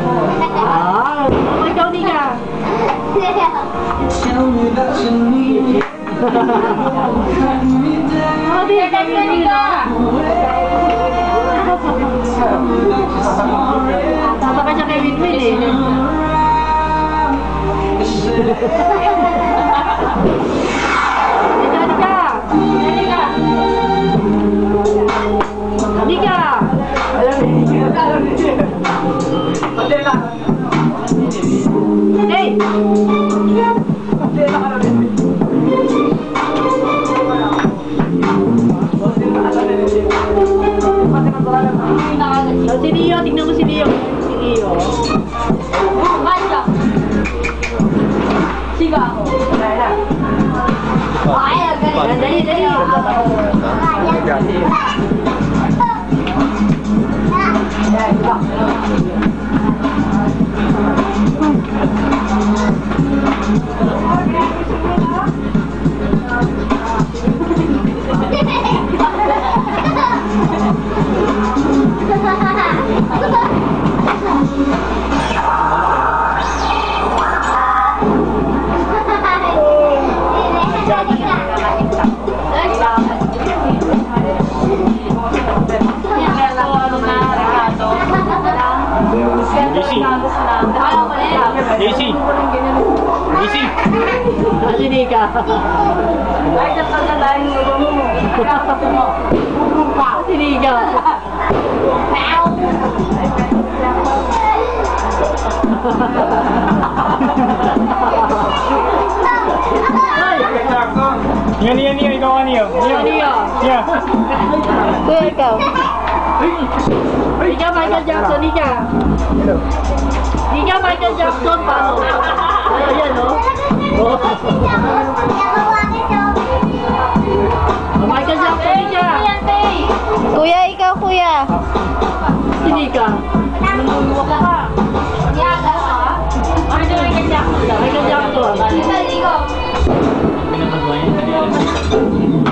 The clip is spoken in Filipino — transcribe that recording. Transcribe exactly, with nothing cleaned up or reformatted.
Ah, oh, ikaw, Nika. Oh, di ka Nika. Sasakay siya kay Winwin eh. Nika, Nika. Nika. Nika. Hey. Oh, si Leo, tignan mo si Leo. Si Leo. Ganda. Siga ako. Ay, dali, dali. Daisy! Daisy! Kasi Nika. Ay, napagalain mo mo. Kapag mo. Kasi Nika. Niyo, niyo, niyo, ikaw ka niyo. Niyo, Niyo. niyo. Kuya, ikaw. Ika, Michael Jackson, Ika. Ika, Michael Jackson, paano? Ayan, no? Oh. Michael Jackson, Ika. Kuya, ikaw, kuya. Si Nika. Namumuha ka ka. Yaga ka? Ano yung Michael Jackson? Michael Jackson. Isa, Ligo. Pinapagawa niya, hindi alam.